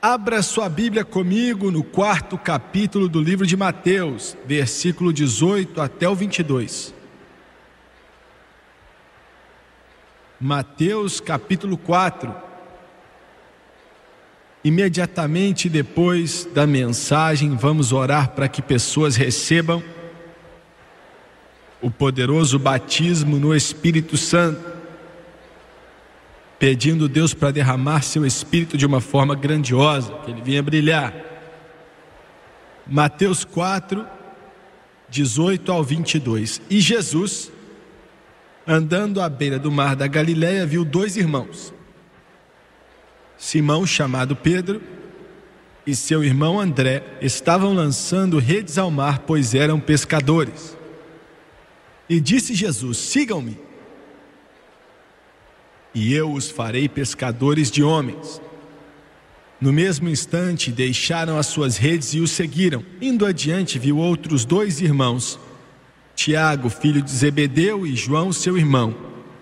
Abra sua Bíblia comigo no 4º capítulo do livro de Mateus, versículo 18 até o 22. Mateus capítulo 4. Imediatamente depois da mensagem, vamos orar para que pessoas recebam o poderoso batismo no Espírito Santo, pedindo Deus para derramar seu Espírito de uma forma grandiosa, que ele venha brilhar. Mateus 4, 18 ao 22. E Jesus, andando à beira do mar da Galileia, viu dois irmãos, Simão, chamado Pedro, e seu irmão André, estavam lançando redes ao mar, pois eram pescadores. E disse Jesus: sigam-me, e eu os farei pescadores de homens. No mesmo instante deixaram as suas redes e o seguiram. Indo adiante, viu outros dois irmãos, Tiago, filho de Zebedeu, e João, seu irmão.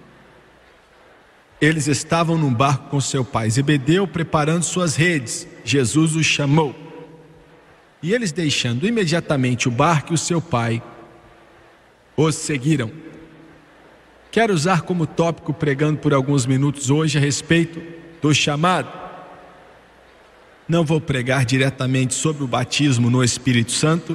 Eles estavam num barco com seu pai Zebedeu, preparando suas redes. Jesus os chamou, e eles, deixando imediatamente o barco e o seu pai, os seguiram. Quero usar como tópico, pregando por alguns minutos hoje, a respeito do chamado. Não vou pregar diretamente sobre o batismo no Espírito Santo,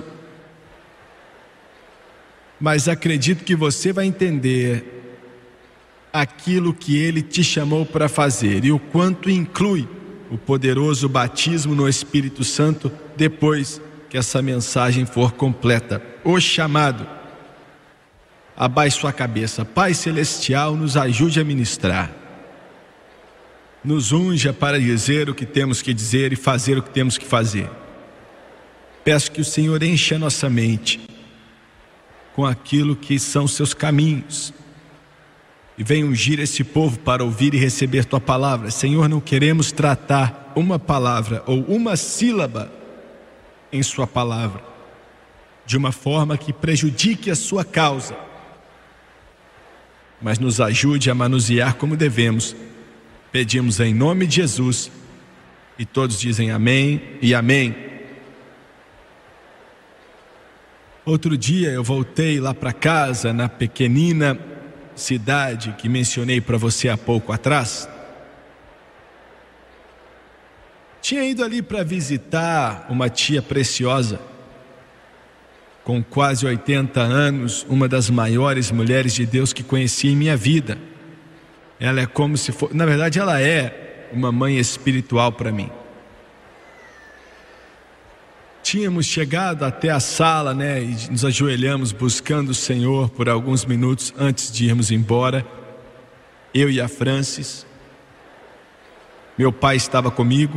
mas acredito que você vai entender aquilo que ele te chamou para fazer e o quanto inclui o poderoso batismo no Espírito Santo depois que essa mensagem for completa. O chamado. Abaixe sua cabeça. Pai Celestial, nos ajude a ministrar. Nos unja para dizer o que temos que dizer e fazer o que temos que fazer. Peço que o Senhor encha a nossa mente com aquilo que são seus caminhos e venha ungir esse povo para ouvir e receber tua palavra. Senhor, não queremos tratar uma palavra ou uma sílaba em sua palavra de uma forma que prejudique a sua causa, mas nos ajude a manusear como devemos. Pedimos em nome de Jesus, e todos dizem amém e amém. Outro dia eu voltei lá para casa, na pequenina cidade que mencionei para você há pouco atrás. Tinha ido ali para visitar uma tia preciosa, com quase 80 anos, uma das maiores mulheres de Deus que conheci em minha vida. Ela é como se fosse, na verdade ela é uma mãe espiritual para mim. Tínhamos chegado até a sala, e nos ajoelhamos buscando o Senhor por alguns minutos antes de irmos embora. Eu e a Francis. Meu pai estava comigo.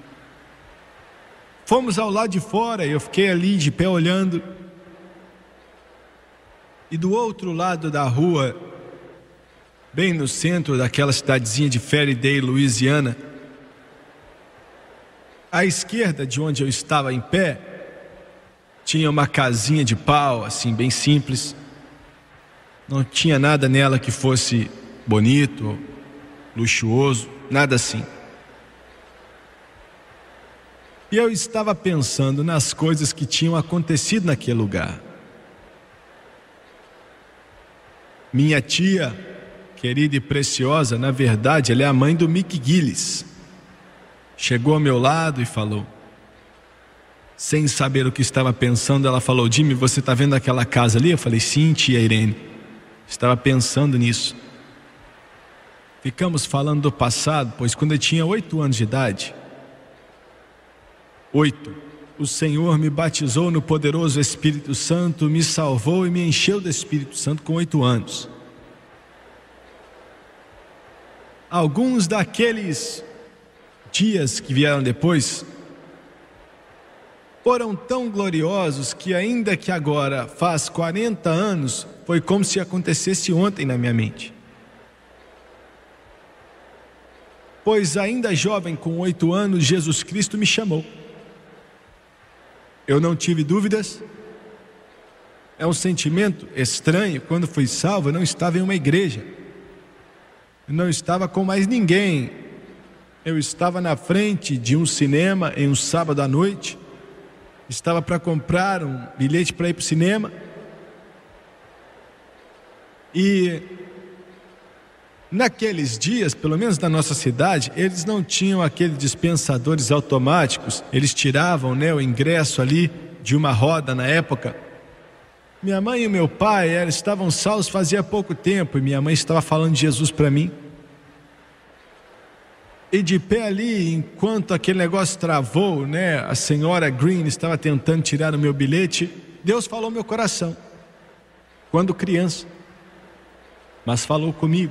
Fomos ao lado de fora e eu fiquei ali de pé olhando. E do outro lado da rua, bem no centro daquela cidadezinha de Faraday, Louisiana, à esquerda de onde eu estava em pé, tinha uma casinha de pau, assim, bem simples. Não tinha nada nela que fosse bonito, luxuoso, nada assim. E eu estava pensando nas coisas que tinham acontecido naquele lugar. Minha tia, querida e preciosa, na verdade, ela é a mãe do Mick Gillis. Chegou ao meu lado e falou, sem saber o que estava pensando, ela falou: Jimmy, você está vendo aquela casa ali? Eu falei: sim, tia Irene, estava pensando nisso. Ficamos falando do passado, pois quando eu tinha 8 anos de idade, o Senhor me batizou no poderoso Espírito Santo, me salvou e me encheu do Espírito Santo com 8 anos. Alguns daqueles dias que vieram depois foram tão gloriosos que, ainda que agora faz 40 anos, foi como se acontecesse ontem na minha mente. Pois ainda jovem, com 8 anos, Jesus Cristo me chamou. Eu não tive dúvidas. É um sentimento estranho. Quando fui salvo, eu não estava em uma igreja, eu não estava com mais ninguém eu estava na frente de um cinema em um sábado à noite, estava para comprar um bilhete para ir para o cinema, e naqueles dias, pelo menos na nossa cidade, eles não tinham aqueles dispensadores automáticos, eles tiravam, o ingresso ali de uma roda na época. Minha mãe e meu pai estavam salvos fazia pouco tempo, e minha mãe estava falando de Jesus para mim. E de pé ali, enquanto aquele negócio travou, a senhora Green estava tentando tirar o meu bilhete, Deus falou no meu coração, quando criança, mas falou comigo.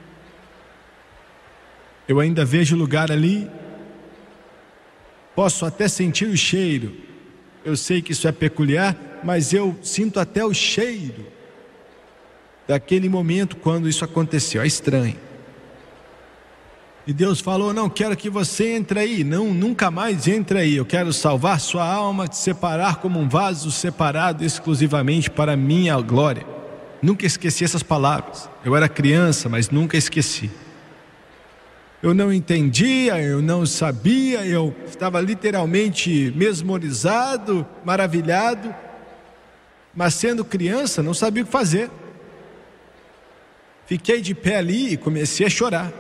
Eu ainda vejo o lugar ali, posso até sentir o cheiro, eu sei que isso é peculiar, mas eu sinto até o cheiro daquele momento quando isso aconteceu, é estranho. E Deus falou: não quero que você entre aí, não, nunca mais entre aí, eu quero salvar sua alma, te separar como um vaso separado exclusivamente para minha glória. Nunca esqueci essas palavras, eu era criança, mas nunca esqueci. Eu não entendia, eu não sabia, eu estava literalmente mesmerizado, maravilhado, mas sendo criança não sabia o que fazer. Fiquei de pé ali e comecei a chorar.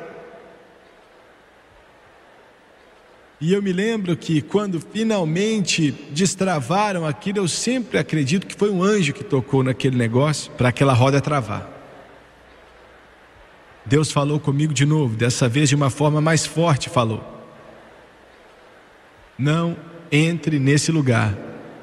E eu me lembro que quando finalmente destravaram aquilo, eu sempre acredito que foi um anjo que tocou naquele negócio para aquela roda travar. Deus falou comigo de novo, dessa vez de uma forma mais forte falou: não entre nesse lugar.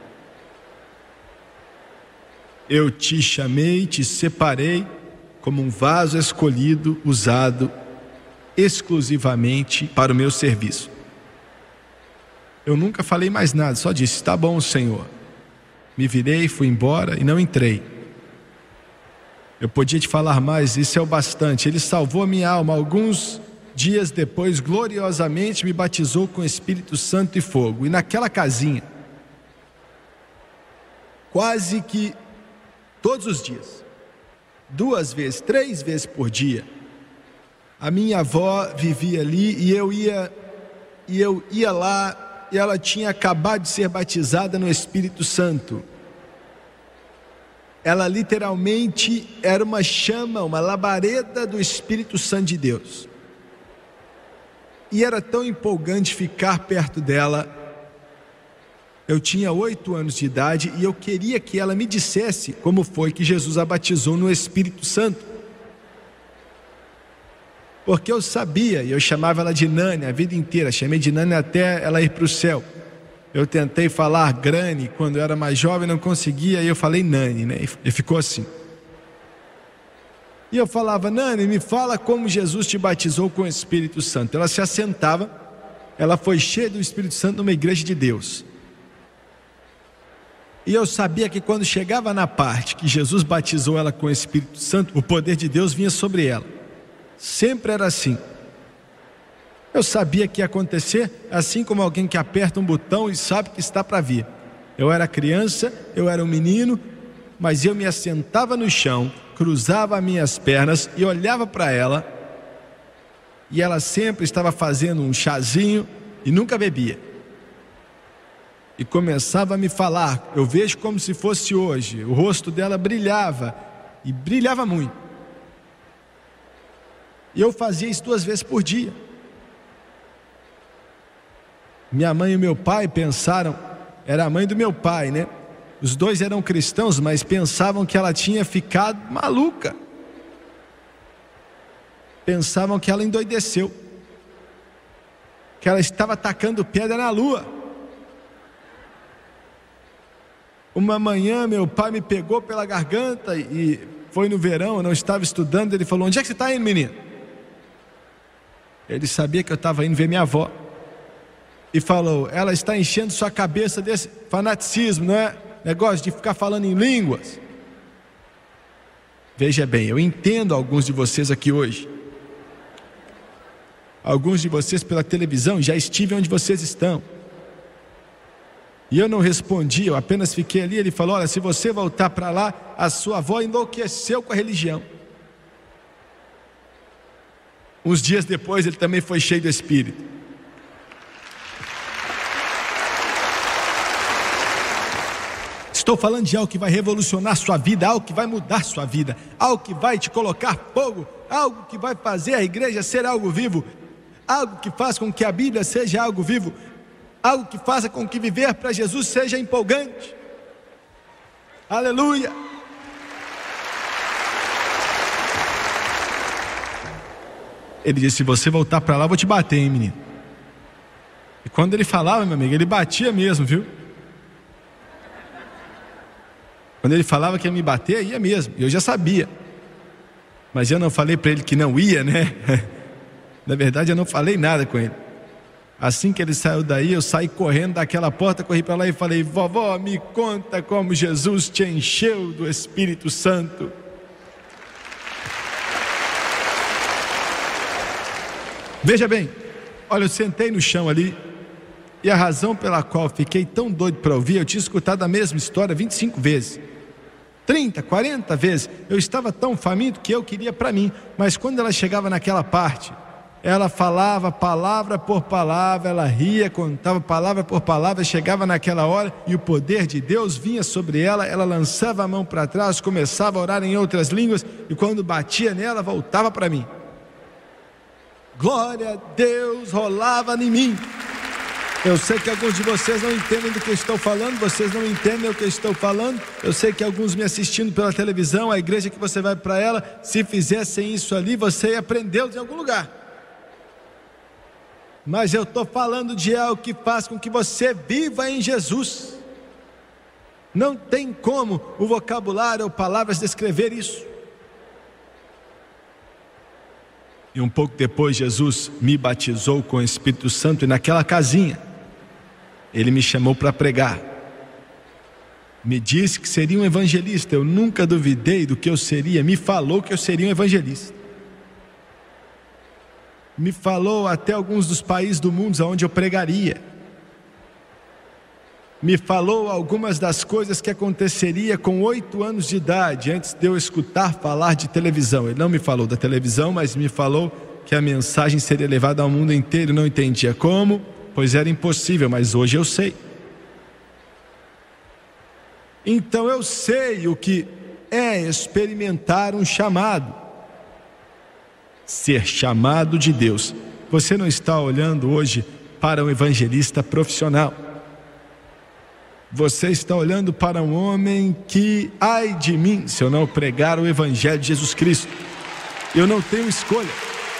Eu te chamei, te separei como um vaso escolhido, usado exclusivamente para o meu serviço. Eu nunca falei mais nada, só disse: tá bom, Senhor. Me virei, fui embora e não entrei. Eu podia te falar mais, isso é o bastante. Ele salvou a minha alma. Alguns dias depois, gloriosamente me batizou com Espírito Santo e fogo. E naquela casinha, quase que todos os dias, 2 vezes, 3 vezes por dia, a minha avó vivia ali e eu ia lá. E ela tinha acabado de ser batizada no Espírito Santo. Ela literalmente era uma chama, uma labareda do Espírito Santo de Deus. E era tão empolgante ficar perto dela. Eu tinha 8 anos de idade e eu queria que ela me dissesse como foi que Jesus a batizou no Espírito Santo. Porque eu sabia, e eu chamava ela de Nani a vida inteira, chamei de Nani até ela ir para o céu. Eu tentei falar Grani quando eu era mais jovem, não conseguia, e eu falei Nani, e ficou assim. E eu falava: Nani, me fala como Jesus te batizou com o Espírito Santo. Ela se assentava, ela foi cheia do Espírito Santo numa igreja de Deus. E eu sabia que quando chegava na parte que Jesus batizou ela com o Espírito Santo, o poder de Deus vinha sobre ela. Sempre era assim. Eu sabia que ia acontecer, assim como alguém que aperta um botão e sabe que está para vir. Eu era criança, eu era um menino, mas eu me assentava no chão, cruzava as minhas pernas e olhava para ela, e ela sempre estava fazendo um chazinho e nunca bebia. E começava a me falar, eu vejo como se fosse hoje, o rosto dela brilhava, e brilhava muito. E eu fazia isso 2 vezes por dia. Minha mãe e meu pai pensaram, era a mãe do meu pai, Os dois eram cristãos, mas pensavam que ela tinha ficado maluca. Pensavam que ela endoideceu, que ela estava tacando pedra na lua. Uma manhã meu pai me pegou pela garganta e foi no verão, eu não estava estudando, ele falou: onde é que você está indo, menino? Ele sabia que eu estava indo ver minha avó. E falou: ela está enchendo sua cabeça desse fanaticismo, não é? Negócio de ficar falando em línguas. Veja bem, eu entendo alguns de vocês aqui hoje. Alguns de vocês pela televisão, já estive onde vocês estão. E eu não respondi, eu apenas fiquei ali. Ele falou: olha, se você voltar para lá, a sua avó enlouqueceu com a religião. Uns dias depois ele também foi cheio do Espírito. Estou falando de algo que vai revolucionar sua vida, algo que vai mudar sua vida, algo que vai te colocar fogo, algo que vai fazer a igreja ser algo vivo, algo que faz com que a Bíblia seja algo vivo, algo que faça com que viver para Jesus seja empolgante. Aleluia! Ele disse: se você voltar para lá, eu vou te bater, hein, menino? E quando ele falava, meu amigo, ele batia mesmo, viu? Quando ele falava que ia me bater, ia mesmo. Eu já sabia. Mas eu não falei para ele que não ia, né? Na verdade, eu não falei nada com ele. Assim que ele saiu daí, eu saí correndo daquela porta, corri para lá e falei: vovó, me conta como Jesus te encheu do Espírito Santo. Veja bem, olha, eu sentei no chão ali, e a razão pela qual fiquei tão doido para ouvir, eu tinha escutado a mesma história 25 vezes, 30, 40 vezes. Eu estava tão faminto que eu queria para mim, mas quando ela chegava naquela parte, ela falava palavra por palavra, ela ria, contava palavra por palavra, chegava naquela hora e o poder de Deus vinha sobre ela, ela lançava a mão para trás, começava a orar em outras línguas, e quando batia nela, voltava para mim. Glória a Deus rolava em mim. Eu sei que alguns de vocês não entendem do que eu estou falando, vocês não entendem o que eu estou falando. Eu sei que alguns me assistindo pela televisão, a igreja que você vai para ela, se fizessem isso ali, você ia aprendê-los em algum lugar. Mas eu estou falando de algo que faz com que você viva em Jesus. Não tem como o vocabulário ou palavras descrever isso. E um pouco depois Jesus me batizou com o Espírito Santo, e naquela casinha Ele me chamou para pregar. Me disse que seria um evangelista. Eu nunca duvidei do que eu seria. Me falou que eu seria um evangelista. Me falou até alguns dos países do mundo onde eu pregaria. Me falou algumas das coisas que aconteceria com 8 anos de idade, antes de eu escutar falar de televisão. Ele não me falou da televisão, mas me falou que a mensagem seria levada ao mundo inteiro. Não entendia como, pois era impossível, mas hoje eu sei. Então eu sei o que é experimentar um chamado, ser chamado de Deus. Você não está olhando hoje para um evangelista profissional. Você está olhando para um homem que, ai de mim, se eu não pregar o Evangelho de Jesus Cristo. Eu não tenho escolha.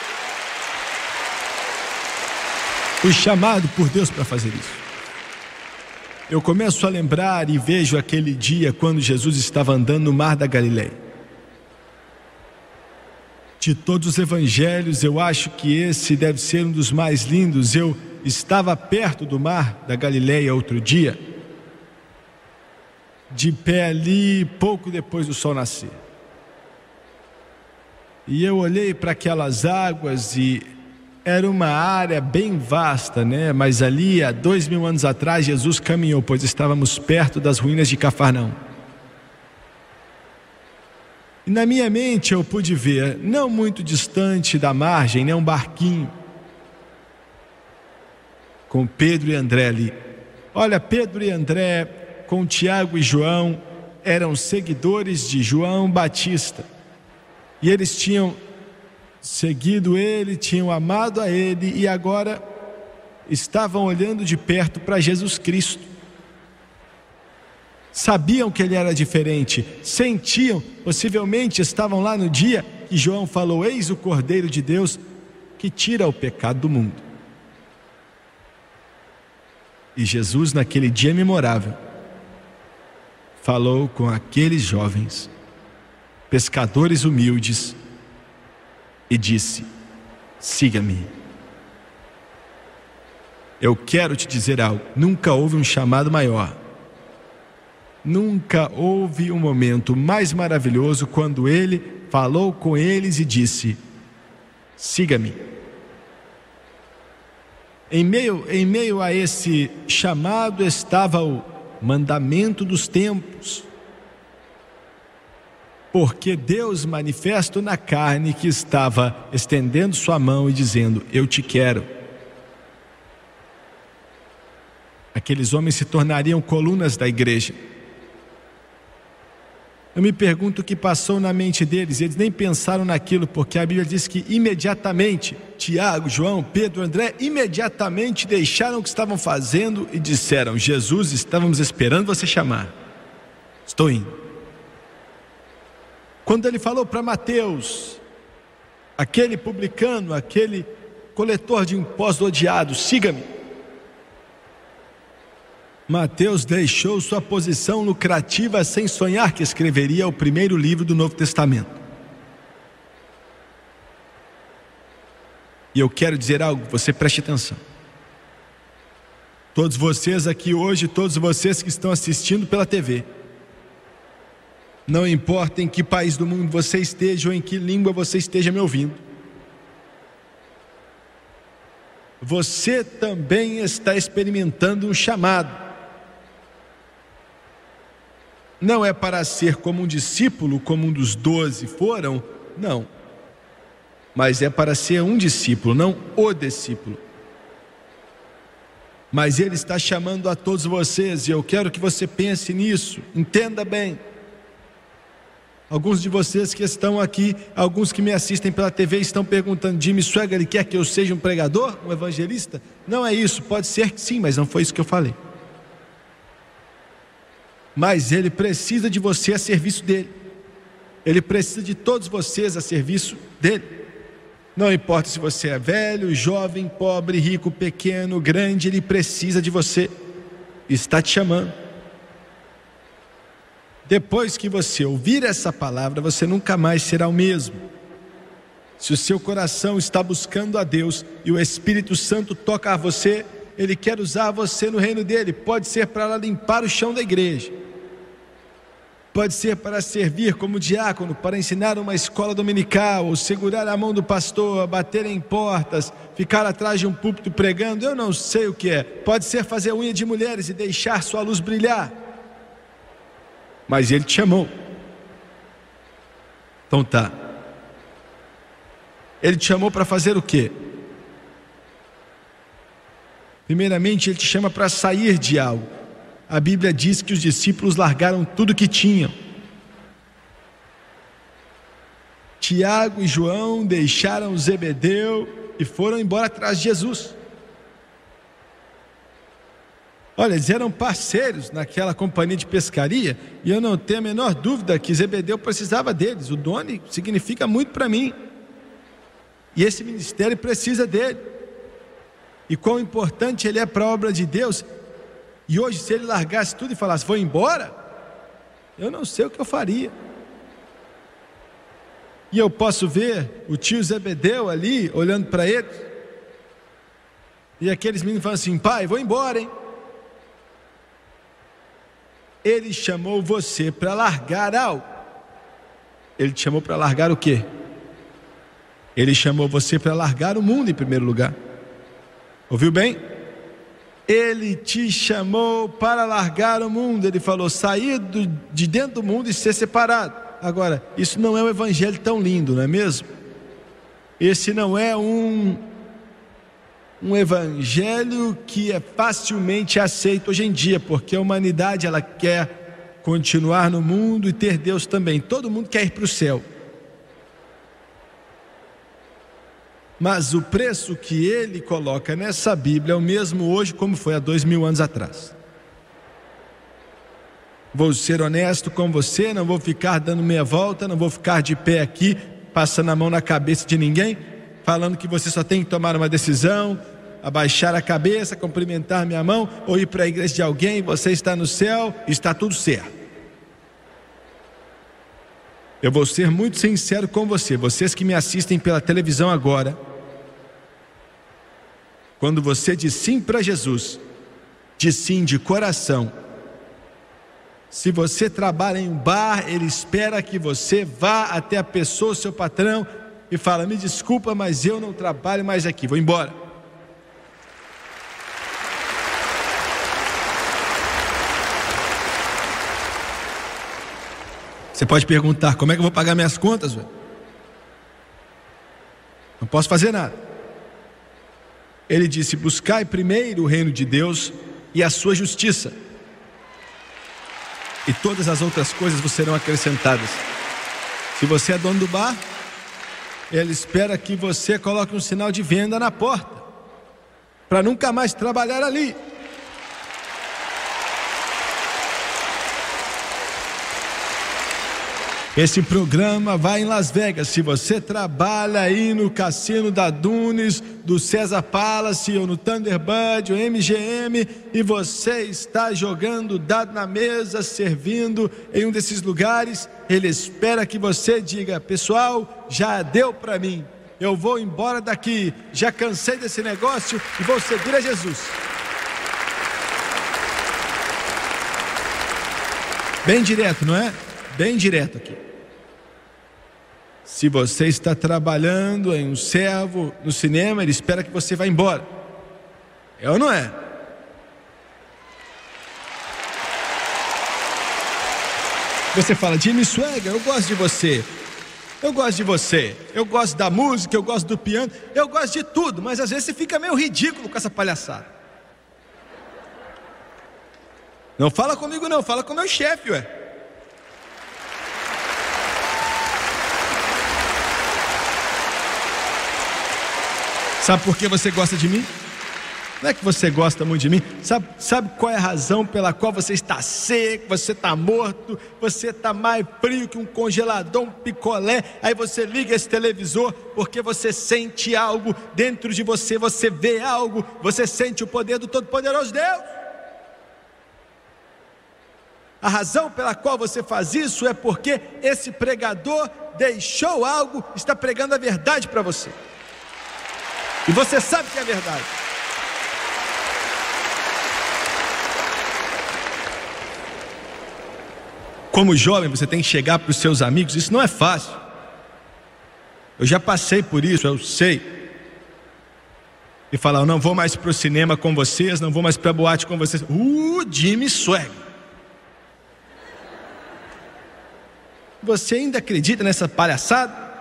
Fui chamado por Deus para fazer isso. Eu começo a lembrar e vejo aquele dia quando Jesus estava andando no mar da Galileia. De todos os evangelhos, eu acho que esse deve ser um dos mais lindos. Eu estava perto do mar da Galileia outro dia, de pé ali, pouco depois do sol nascer. E eu olhei para aquelas águas e era uma área bem vasta, né? Mas ali, há 2000 anos atrás, Jesus caminhou, pois estávamos perto das ruínas de Cafarnaum. E na minha mente eu pude ver, não muito distante da margem, né, um barquinho com Pedro e André ali. Olha, Pedro e André, com Tiago e João, eram seguidores de João Batista, e eles tinham seguido ele, tinham amado a ele, e agora estavam olhando de perto para Jesus Cristo. Sabiam que ele era diferente, sentiam, possivelmente estavam lá no dia que João falou: eis o Cordeiro de Deus que tira o pecado do mundo. E Jesus, naquele dia memorável, falou com aqueles jovens, pescadores humildes, e disse: siga-me. Eu quero te dizer algo, nunca houve um chamado maior, nunca houve um momento mais maravilhoso quando ele falou com eles e disse: siga-me. Em meio a esse chamado estava o mandamento dos tempos, porque Deus manifesto na carne, que estava estendendo sua mão e dizendo: eu te quero. Aqueles homens se tornariam colunas da igreja, Eu me pergunto o que passou na mente deles. Eles nem pensaram naquilo, porque a Bíblia diz que imediatamente Tiago, João, Pedro, André imediatamente deixaram o que estavam fazendo e disseram: Jesus, estávamos esperando você chamar. Estou indo. Quando ele falou para Mateus, aquele publicano, aquele coletor de impostos odiado, siga-me. Mateus deixou sua posição lucrativa sem sonhar que escreveria o primeiro livro do Novo Testamento. E eu quero dizer algo, você preste atenção. Todos vocês aqui hoje, todos vocês que estão assistindo pela TV, não importa em que país do mundo você esteja ou em que língua você esteja me ouvindo, você também está experimentando um chamado. Não é para ser como um discípulo, como um dos 12 foram, não. Mas é para ser um discípulo, não o discípulo. Mas Ele está chamando a todos vocês, e eu quero que você pense nisso, entenda bem. Alguns de vocês que estão aqui, alguns que me assistem pela TV estão perguntando: Jimmy Swaggart, ele quer que eu seja um pregador, um evangelista? Não é isso, pode ser que sim, mas não foi isso que eu falei. Mas Ele precisa de você a serviço dEle. Ele precisa de todos vocês a serviço dEle. Não importa se você é velho, jovem, pobre, rico, pequeno, grande, Ele precisa de você. Está te chamando. Depois que você ouvir essa palavra, você nunca mais será o mesmo. Se o seu coração está buscando a Deus e o Espírito Santo toca a você, Ele quer usar você no reino dEle. Pode ser para limpar o chão da igreja, pode ser para servir como diácono, para ensinar uma escola dominical, ou segurar a mão do pastor, bater em portas, ficar atrás de um púlpito pregando, eu não sei o que é. Pode ser fazer unha de mulheres e deixar sua luz brilhar. Mas Ele te chamou. Então tá. Ele te chamou para fazer o quê? Primeiramente, Ele te chama para sair de algo. A Bíblia diz que os discípulos largaram tudo que tinham. Tiago e João deixaram Zebedeu e foram embora atrás de Jesus. Olha, eles eram parceiros naquela companhia de pescaria, e eu não tenho a menor dúvida que Zebedeu precisava deles. O Doni significa muito para mim, e esse ministério precisa dele. E quão importante ele é para a obra de Deus. E hoje, se ele largasse tudo e falasse: vou embora, eu não sei o que eu faria. E eu posso ver o tio Zebedeu ali, olhando para ele, e aqueles meninos falando assim: pai, vou embora, hein? Ele chamou você para largar algo. Ele te chamou para largar o quê? Ele chamou você para largar o mundo em primeiro lugar. Ouviu bem? Ele te chamou para largar o mundo. Ele falou: sair de dentro do mundo e ser separado. Agora, isso não é um evangelho tão lindo, não é mesmo? Esse não é um evangelho que é facilmente aceito hoje em dia, porque a humanidade, ela quer continuar no mundo e ter Deus também. Todo mundo quer ir para o céu. Mas o preço que Ele coloca nessa Bíblia é o mesmo hoje como foi há 2000 anos atrás. Vou ser honesto com você, não vou ficar dando meia volta, não vou ficar de pé aqui, passando a mão na cabeça de ninguém, falando que você só tem que tomar uma decisão, abaixar a cabeça, cumprimentar minha mão, ou ir para a igreja de alguém, você está no céu, está tudo certo. Eu vou ser muito sincero com você, vocês que me assistem pela televisão agora. Quando você diz sim para Jesus, diz sim de coração. Se você trabalha em um bar, Ele espera que você vá até a pessoa, seu patrão, e fala: me desculpa, mas eu não trabalho mais aqui, vou embora. Você pode perguntar: como é que eu vou pagar minhas contas, velho? Não posso fazer nada. Ele disse: buscai primeiro o reino de Deus e a sua justiça, e todas as outras coisas vos serão acrescentadas. Se você é dono do bar, ele espera que você coloque um sinal de venda na porta, para nunca mais trabalhar ali. Esse programa vai em Las Vegas. Se você trabalha aí no cassino da Dunes, do Caesar Palace ou no Thunderbird ou MGM, e você está jogando dado na mesa, servindo em um desses lugares, ele espera que você diga: pessoal, já deu para mim, eu vou embora daqui, já cansei desse negócio e vou seguir a Jesus. Bem direto, não é? Bem direto aqui. Se você está trabalhando em um servo no cinema, ele espera que você vá embora. É ou não é? Você fala: Jimmy Swaggart, eu gosto de você. Eu gosto de você. Eu gosto da música, eu gosto do piano, eu gosto de tudo, mas às vezes você fica meio ridículo com essa palhaçada. Não fala comigo não, fala com o meu chefe, ué. Sabe por que você gosta de mim? Não é que você gosta muito de mim. Sabe qual é a razão pela qual você está seco, você está morto, você está mais frio que um congelador, um picolé? Aí você liga esse televisor porque você sente algo dentro de você, você vê algo, você sente o poder do Todo-Poderoso Deus. A razão pela qual você faz isso é porque esse pregador deixou algo, está pregando a verdade para você. E você sabe que é verdade. Como jovem, você tem que chegar para os seus amigos. Isso não é fácil. Eu já passei por isso, eu sei. E falar: eu não vou mais para o cinema com vocês, não vou mais para a boate com vocês. Jimmy Swaggart. Você ainda acredita nessa palhaçada?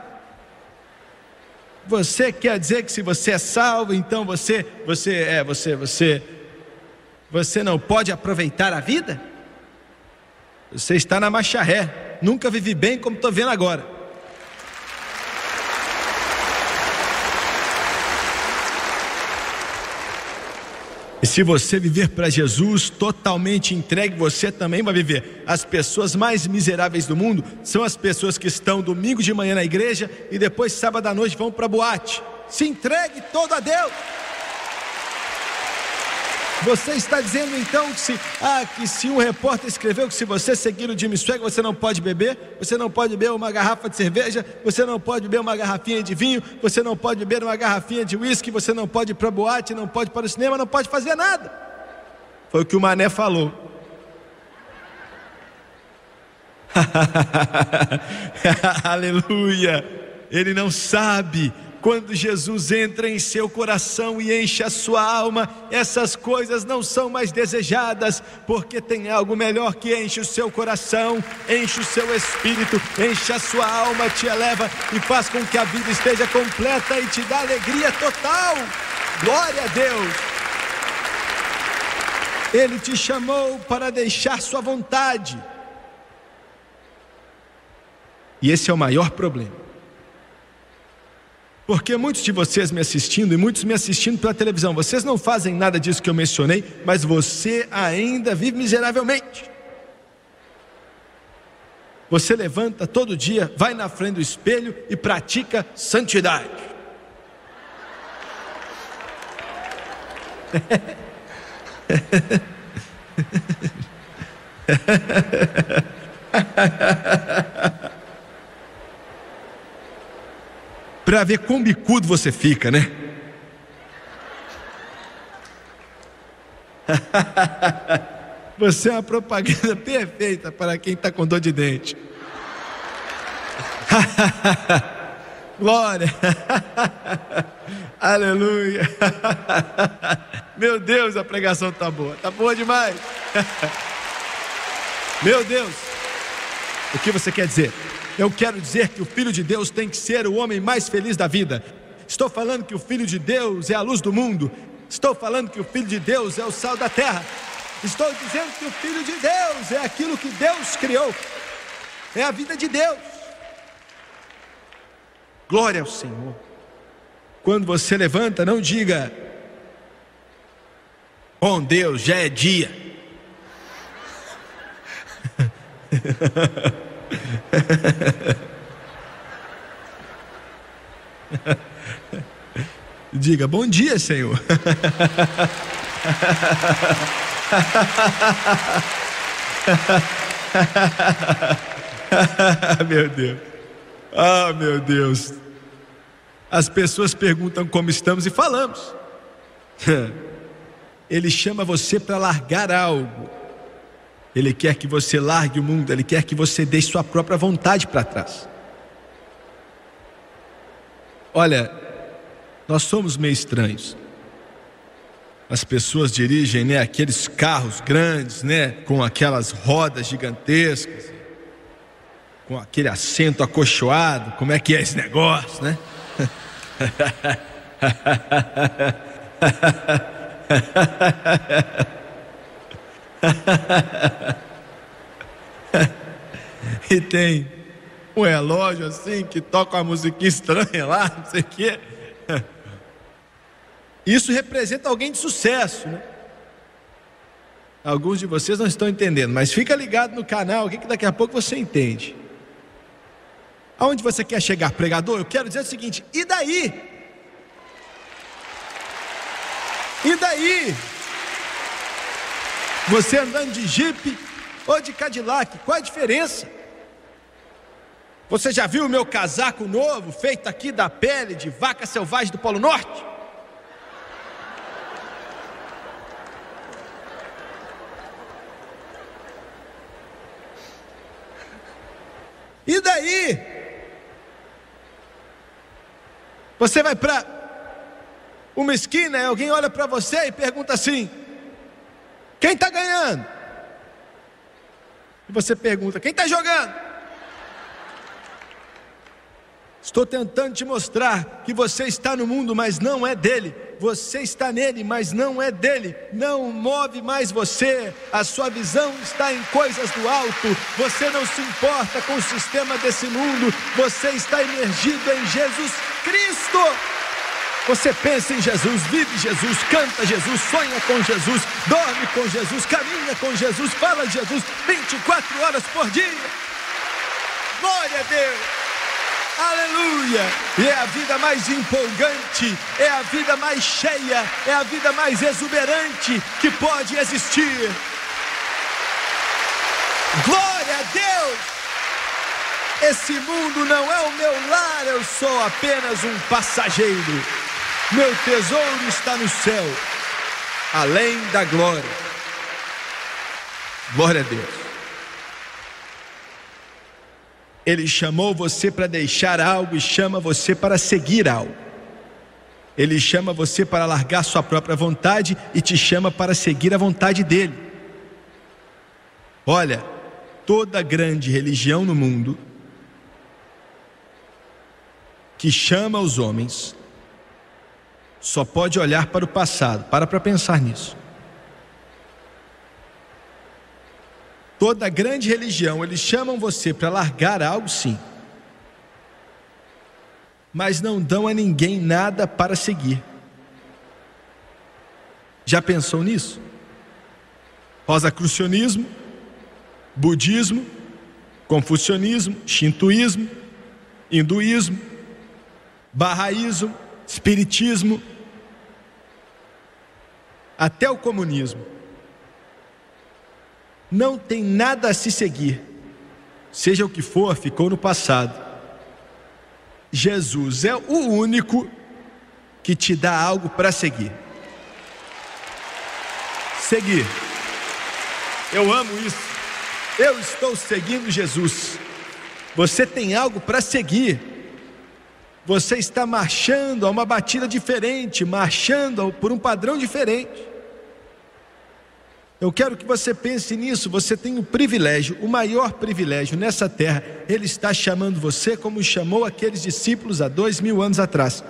Você quer dizer que se você é salvo, então você não pode aproveitar a vida? Você está na marcha ré. Nunca vivi bem como estou vendo agora. E se você viver para Jesus, totalmente entregue, você também vai viver. As pessoas mais miseráveis do mundo são as pessoas que estão domingo de manhã na igreja e depois sábado à noite vão para a boate. Se entregue todo a Deus. Você está dizendo então que se um repórter escreveu que se você seguir o Jimmy Swaggart você não pode beber, você não pode beber uma garrafa de cerveja, você não pode beber uma garrafinha de vinho, você não pode beber uma garrafinha de uísque, você não pode ir para a boate, não pode ir para o cinema, não pode fazer nada. Foi o que o Mané falou. Aleluia. Ele não sabe. Quando Jesus entra em seu coração e enche a sua alma, essas coisas não são mais desejadas, porque tem algo melhor que enche o seu coração, enche o seu espírito, enche a sua alma, te eleva e faz com que a vida esteja completa e te dá alegria total. Glória a Deus. Ele te chamou para deixar sua vontade. E esse é o maior problema. Porque muitos de vocês me assistindo e muitos me assistindo pela televisão, vocês não fazem nada disso que eu mencionei, mas você ainda vive miseravelmente. Você levanta todo dia, vai na frente do espelho e pratica santidade. Para ver quão bicudo você fica, né? Você é uma propaganda perfeita para quem está com dor de dente. Glória. Aleluia. Meu Deus, a pregação está boa. Está boa demais. Meu Deus. O que você quer dizer? Eu quero dizer que o Filho de Deus tem que ser o homem mais feliz da vida. Estou falando que o Filho de Deus é a luz do mundo. Estou falando que o Filho de Deus é o sal da terra. Estou dizendo que o Filho de Deus é aquilo que Deus criou, é a vida de Deus. Glória ao Senhor. Quando você levanta, não diga: bom Deus, já é dia. Diga: bom dia, Senhor. Meu Deus. Ah, meu Deus. As pessoas perguntam como estamos e falamos. Ele chama você para largar algo. Ele quer que você largue o mundo. Ele quer que você deixe sua própria vontade para trás. Olha, nós somos meio estranhos. As pessoas dirigem, né, aqueles carros grandes, né, com aquelas rodas gigantescas, com aquele assento acolchoado. Como é que é esse negócio, né? E tem um relógio assim que toca uma musiquinha estranha lá, não sei o quê. Isso representa alguém de sucesso, né? Alguns de vocês não estão entendendo, mas fica ligado no canal que daqui a pouco você entende. Aonde você quer chegar, pregador? Eu quero dizer o seguinte: e daí? E daí? Você andando de Jeep ou de Cadillac, qual a diferença? Você já viu o meu casaco novo, feito aqui da pele de vaca selvagem do Polo Norte? E daí? Você vai para uma esquina e alguém olha para você e pergunta assim: quem está ganhando? E você pergunta: quem está jogando? Estou tentando te mostrar que você está no mundo, mas não é dele. Você está nele, mas não é dele. Não move mais você. A sua visão está em coisas do alto. Você não se importa com o sistema desse mundo. Você está imergido em Jesus Cristo. Você pensa em Jesus, vive Jesus, canta Jesus, sonha com Jesus, dorme com Jesus, caminha com Jesus, fala de Jesus 24 horas por dia. Glória a Deus. Aleluia! E é a vida mais empolgante, é a vida mais cheia, é a vida mais exuberante que pode existir. Glória a Deus! Esse mundo não é o meu lar, eu sou apenas um passageiro. Meu tesouro está no céu, além da glória. Glória a Deus. Ele chamou você para deixar algo e chama você para seguir algo. Ele chama você para largar sua própria vontade e te chama para seguir a vontade dele. Olha, toda grande religião no mundo que chama os homens só pode olhar para o passado. Para pensar nisso. Toda grande religião, eles chamam você para largar algo, sim, mas não dão a ninguém nada para seguir. Já pensou nisso? Rosacrucianismo, budismo, confucionismo, shintoísmo, hinduísmo, bahaísmo, espiritismo, até o comunismo. Não tem nada a se seguir. Seja o que for, ficou no passado. Jesus é o único que te dá algo para seguir. Seguir. Eu amo isso. Eu estou seguindo Jesus. Você tem algo para seguir. Você está marchando a uma batida diferente, marchando por um padrão diferente. Eu quero que você pense nisso. Você tem o privilégio, o maior privilégio nessa terra. Ele está chamando você como chamou aqueles discípulos há 2000 anos atrás.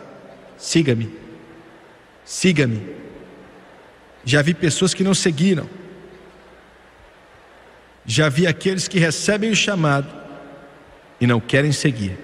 Siga-me. Siga-me. Já vi pessoas que não seguiram. Já vi aqueles que recebem o chamado e não querem seguir.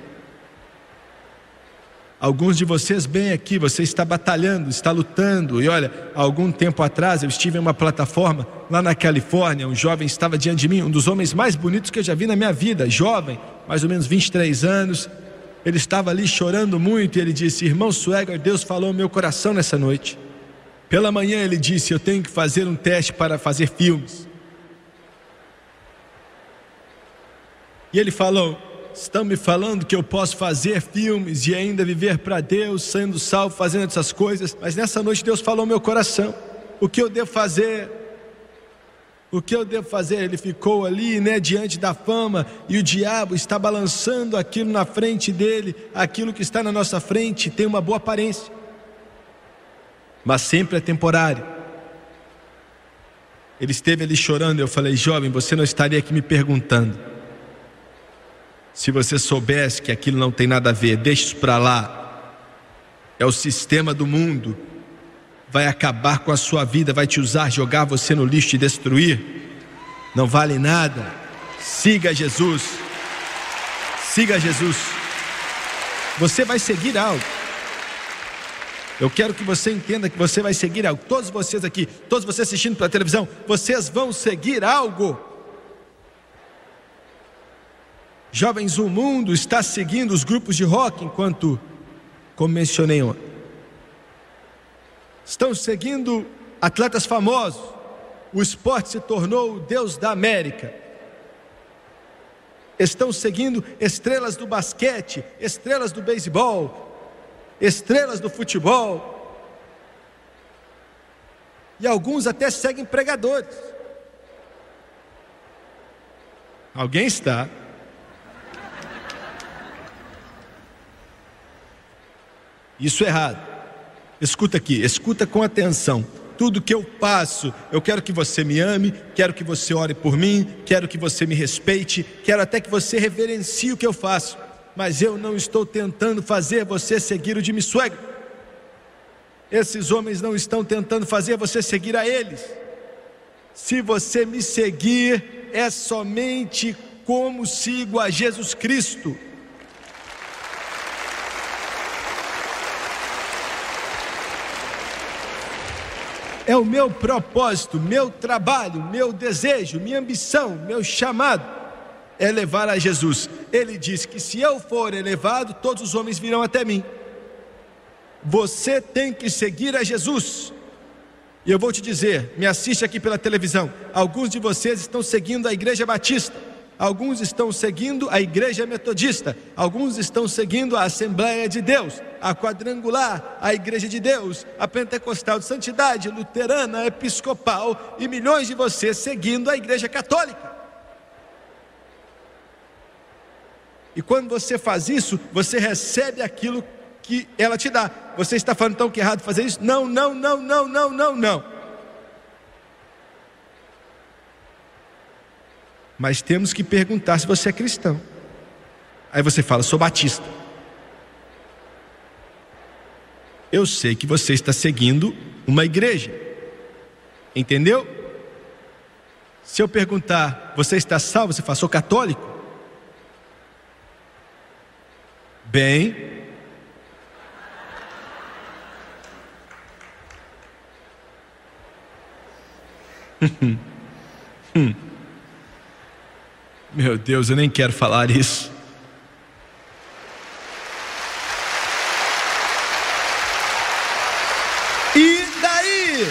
Alguns de vocês bem aqui, você está batalhando, está lutando. E olha, há algum tempo atrás eu estive em uma plataforma lá na Califórnia. Um jovem estava diante de mim, um dos homens mais bonitos que eu já vi na minha vida. Jovem, mais ou menos 23 anos. Ele estava ali chorando muito e ele disse: irmão Swagger, Deus falou no meu coração nessa noite. Pela manhã ele disse: eu tenho que fazer um teste para fazer filmes. E ele falou: estão me falando que eu posso fazer filmes e ainda viver para Deus, sendo salvo, fazendo essas coisas. Mas nessa noite Deus falou no meu coração: o que eu devo fazer? O que eu devo fazer? Ele ficou ali, diante da fama, e o diabo está balançando aquilo na frente dele. Aquilo que está na nossa frente tem uma boa aparência, mas sempre é temporário. Ele esteve ali chorando. Eu falei: jovem, você não estaria aqui me perguntando se você soubesse que aquilo não tem nada a ver. Deixe isso para lá. É o sistema do mundo. Vai acabar com a sua vida, vai te usar, jogar você no lixo, te destruir. Não vale nada. Siga Jesus. Siga Jesus. Você vai seguir algo. Eu quero que você entenda que você vai seguir algo. Todos vocês aqui, todos vocês assistindo pela televisão, vocês vão seguir algo. Jovens, o mundo está seguindo os grupos de rock, enquanto, como mencionei ontem, estão seguindo atletas famosos. O esporte se tornou o Deus da América. Estão seguindo estrelas do basquete, estrelas do beisebol, estrelas do futebol. E alguns até seguem pregadores. Alguém está? Isso é errado. Escuta aqui, escuta com atenção. Tudo que eu passo, eu quero que você me ame, quero que você ore por mim, quero que você me respeite, quero até que você reverencie o que eu faço. Mas eu não estou tentando fazer você seguir o Jimmy Swagger. Esses homens não estão tentando fazer você seguir a eles. Se você me seguir, é somente como sigo a Jesus Cristo. É o meu propósito, meu trabalho, meu desejo, minha ambição, meu chamado é levar a Jesus. Ele diz que se eu for elevado, todos os homens virão até mim. Você tem que seguir a Jesus. E eu vou te dizer, me assiste aqui pela televisão, alguns de vocês estão seguindo a Igreja Batista, alguns estão seguindo a Igreja Metodista, alguns estão seguindo a Assembleia de Deus, a Quadrangular, a Igreja de Deus, a Pentecostal de Santidade, Luterana, a Episcopal, e milhões de vocês seguindo a Igreja Católica. E quando você faz isso, você recebe aquilo que ela te dá. Você está falando então que é errado fazer isso? Não, não, não, não, não, não, não. Mas temos que perguntar se você é cristão. Aí você fala: sou batista. Eu sei que você está seguindo uma igreja. Entendeu? Se eu perguntar: você está salvo? Você fala: sou católico. Bem, meu Deus, eu nem quero falar isso. E daí?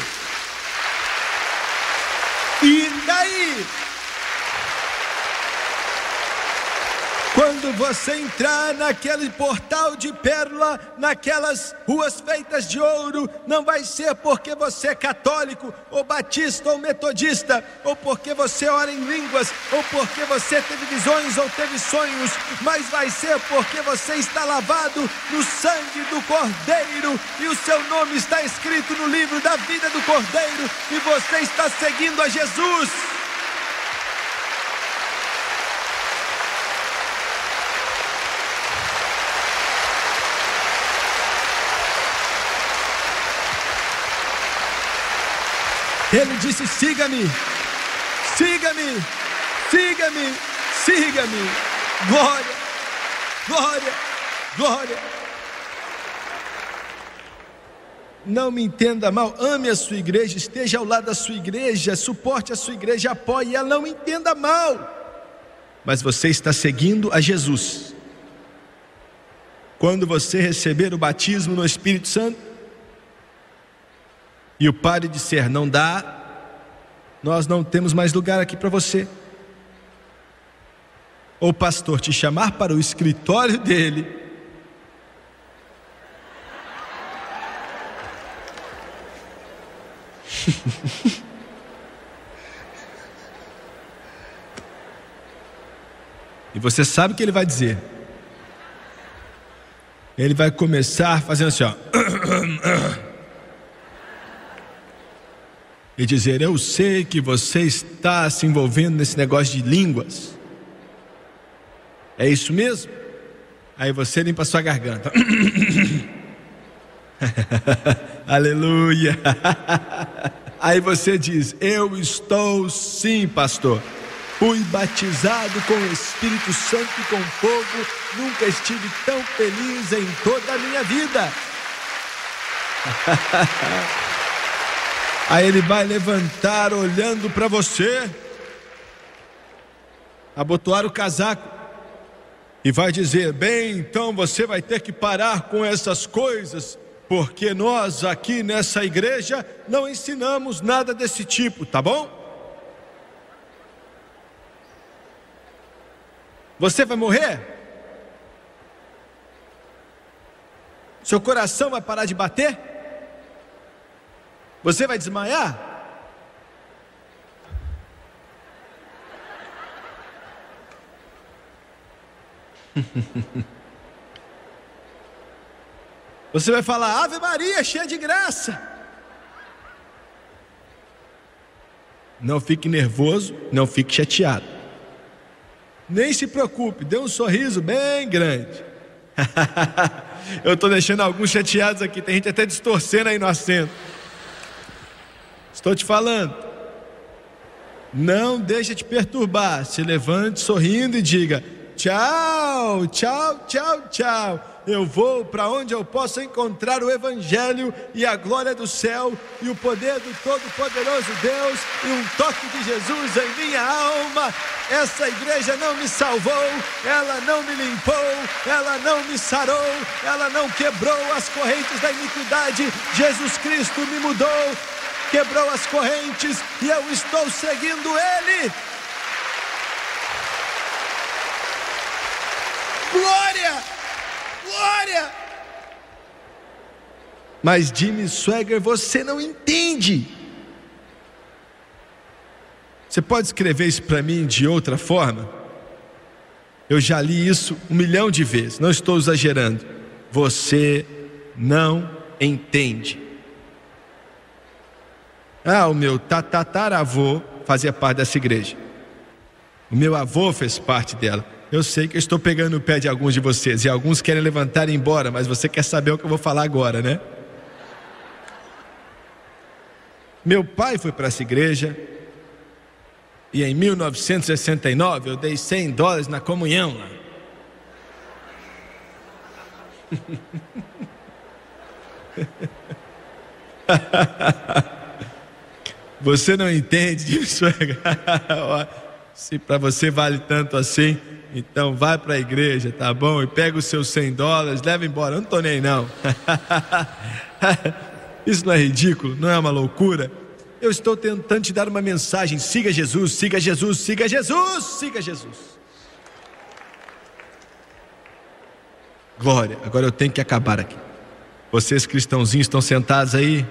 E daí? Quando você entrar naquele portal de pérola, naquelas ruas feitas de ouro, não vai ser porque você é católico, ou batista, ou metodista, ou porque você ora em línguas, ou porque você teve visões ou teve sonhos, mas vai ser porque você está lavado no sangue do Cordeiro, e o seu nome está escrito no livro da vida do Cordeiro, e você está seguindo a Jesus. Ele disse: siga-me, siga-me, Siga-me, siga-me. Glória, glória, glória. Não me entenda mal, ame a sua igreja, esteja ao lado da sua igreja, suporte a sua igreja, apoie ela, não me entenda mal. Mas você está seguindo a Jesus. Quando você receber o batismo no Espírito Santo e o padre disser não dá, nós não temos mais lugar aqui para você, ou o pastor te chamar para o escritório dele, e você sabe o que ele vai dizer. Ele vai começar fazendo assim, ó, e dizer: eu sei que você está se envolvendo nesse negócio de línguas. É isso mesmo? Aí você limpa a sua garganta. Aleluia. Aí você diz: eu estou sim, pastor. Fui batizado com o Espírito Santo e com fogo. Nunca estive tão feliz em toda a minha vida. Aí ele vai levantar olhando para você, abotoar o casaco e vai dizer: bem, então você vai ter que parar com essas coisas, porque nós aqui nessa igreja não ensinamos nada desse tipo, tá bom? Você vai morrer? Seu coração vai parar de bater? Você vai desmaiar? Você vai falar: Ave Maria, cheia de graça. Não fique nervoso, não fique chateado. Nem se preocupe, dê um sorriso bem grande. Eu estou deixando alguns chateados aqui, tem gente até distorcendo aí no assento. Estou te falando. Não deixa te perturbar. Se levante sorrindo e diga: tchau, tchau, tchau, tchau. Eu vou para onde eu possa encontrar o Evangelho e a glória do céu e o poder do Todo-Poderoso Deus e um toque de Jesus em minha alma. Essa igreja não me salvou, ela não me limpou, ela não me sarou, ela não quebrou as correntes da iniquidade. Jesus Cristo me mudou, quebrou as correntes e eu estou seguindo Ele. Glória! Glória! Mas Jimmy Swaggart, você não entende. Você pode escrever isso para mim de outra forma? Eu já li isso 1 milhão de vezes, não estou exagerando. Você não entende. O meu tataravô fazia parte dessa igreja. O meu avô fez parte dela. Eu sei que eu estou pegando no pé de alguns de vocês, e alguns querem levantar e ir embora, mas você quer saber o que eu vou falar agora, né? Meu pai foi para essa igreja, e em 1969 eu dei $100 na comunhão lá. Você não entende disso? Se para você vale tanto assim, então vai para a igreja, tá bom? E pega os seus $100, leva embora. Eu não estou nem não. Isso não é ridículo? Não é uma loucura? Eu estou tentando te dar uma mensagem: siga Jesus, siga Jesus, siga Jesus, siga Jesus. Glória. Agora eu tenho que acabar aqui. Vocês cristãozinhos estão sentados aí?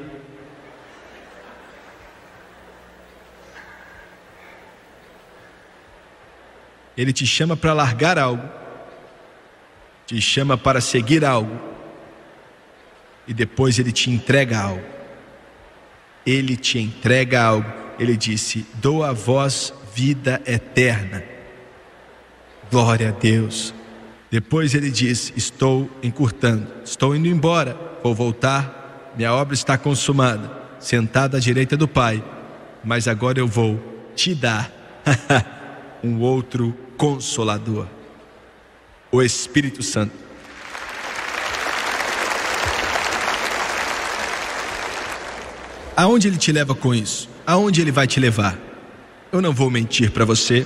Ele te chama para largar algo, te chama para seguir algo, e depois ele te entrega algo. Ele te entrega algo. Ele disse: dou a vós vida eterna. Glória a Deus. Depois ele disse: estou encurtando, estou indo embora, vou voltar, minha obra está consumada, sentado à direita do Pai, mas agora eu vou te dar um outro Consolador, o Espírito Santo. Aonde ele te leva com isso? Aonde ele vai te levar? Eu não vou mentir para você.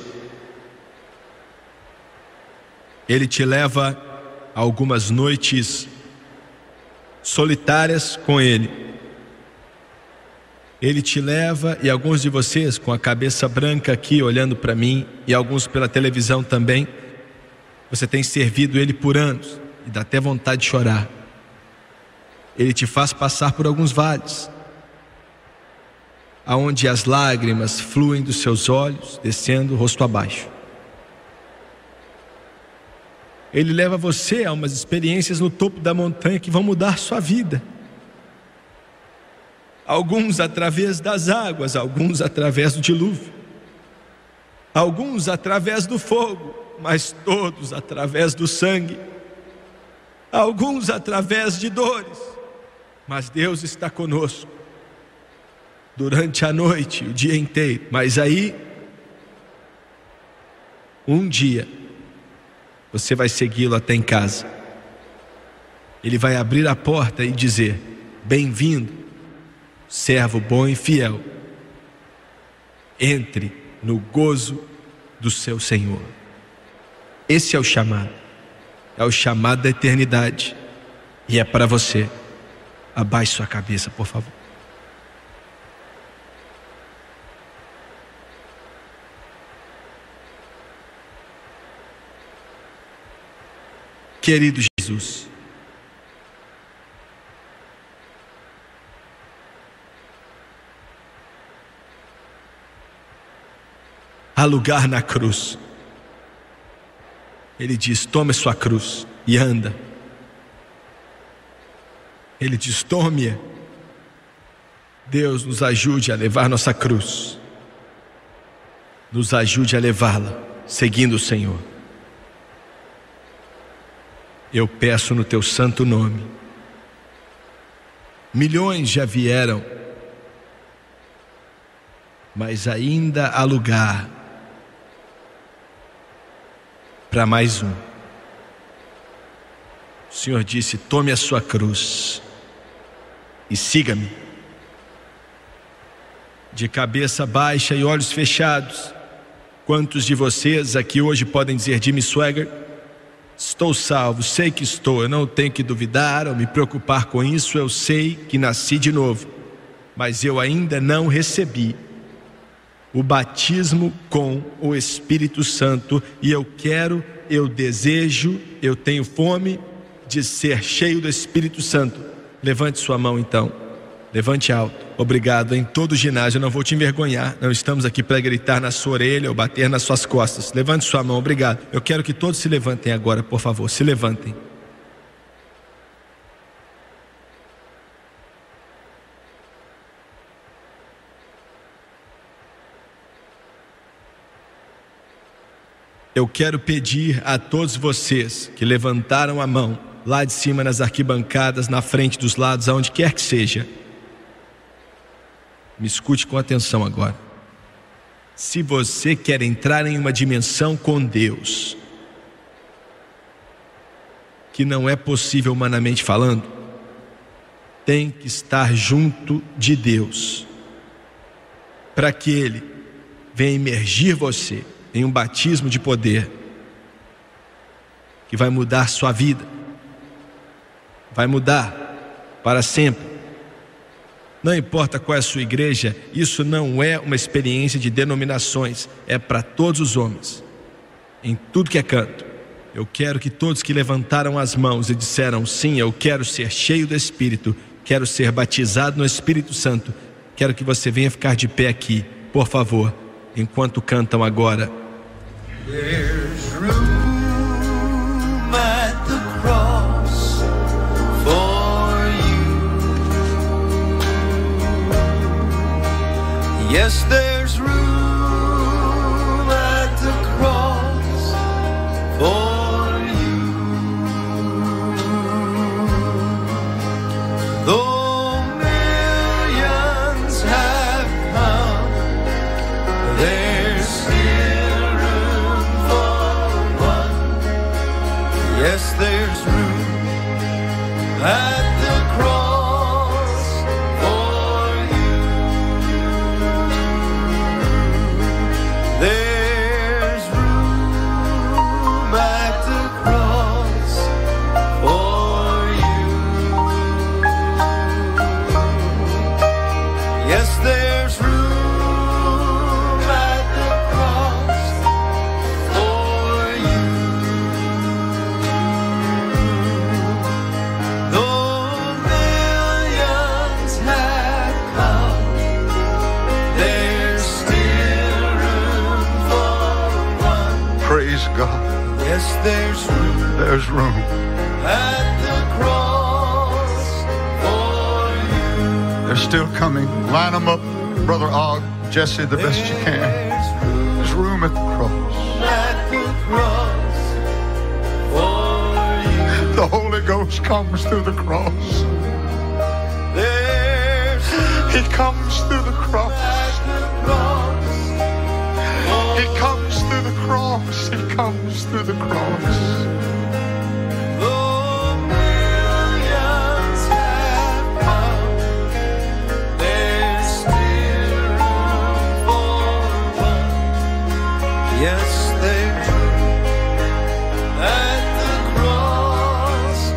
Ele te leva a algumas noites solitárias com ele. Ele te leva, e alguns de vocês com a cabeça branca aqui olhando para mim, e alguns pela televisão também, você tem servido ele por anos e dá até vontade de chorar. Ele te faz passar por alguns vales, aonde as lágrimas fluem dos seus olhos, descendo rosto abaixo. Ele leva você a umas experiências no topo da montanha que vão mudar sua vida. Alguns através das águas, alguns através do dilúvio, alguns através do fogo, mas todos através do sangue. Alguns através de dores, mas Deus está conosco durante a noite, o dia inteiro. Mas aí, um dia, você vai segui-lo até em casa. Ele vai abrir a porta e dizer: bem-vindo, servo bom e fiel. Entre no gozo do seu Senhor. Esse é o chamado da eternidade, e é para você. Abaixe sua cabeça, por favor. Querido Jesus, há lugar na cruz. Ele diz: tome sua cruz e anda. Ele diz: tome-a. Deus, nos ajude a levar nossa cruz. Nos ajude a levá-la, seguindo o Senhor. Eu peço no teu santo nome. Milhões já vieram, mas ainda há lugar para mais um. O Senhor disse: tome a sua cruz e siga-me. De cabeça baixa e olhos fechados, quantos de vocês aqui hoje podem dizer: Jimmy Swaggart, estou salvo, sei que estou, eu não tenho que duvidar ou me preocupar com isso, eu sei que nasci de novo, mas eu ainda não recebi o batismo com o Espírito Santo, e eu desejo, eu tenho fome de ser cheio do Espírito Santo. Levante sua mão então, levante alto. Obrigado. Em todo o ginásio, eu não vou te envergonhar, não estamos aqui para gritar na sua orelha ou bater nas suas costas. Levante sua mão, obrigado. Eu quero que todos se levantem agora, por favor, se levantem. Eu quero pedir a todos vocês que levantaram a mão, lá de cima nas arquibancadas, na frente, dos lados, aonde quer que seja, me escute com atenção agora. Se você quer entrar em uma dimensão com Deus que não é possível humanamente falando, tem que estar junto de Deus, para que Ele venha imergir você em um batismo de poder que vai mudar sua vida, vai mudar para sempre. Não importa qual é a sua igreja, isso não é uma experiência de denominações, é para todos os homens, em tudo que é canto. Eu quero que todos que levantaram as mãos e disseram: sim, eu quero ser cheio do Espírito, quero ser batizado no Espírito Santo, quero que você venha ficar de pé aqui, por favor, enquanto cantam agora. There's room at the cross for you. Yes, there's room at the cross for you. Though millions have come, there's still room Yes, there's room. There's room. At the cross for you. They're still coming. Line them up, Brother Og, Jesse, the best you can. There's room at the cross. At the cross for you. The Holy Ghost comes through the cross. He comes through the cross. He comes through the cross. He comes through the cross. Though millions have come, there's still room for one. Yes, there's room at the cross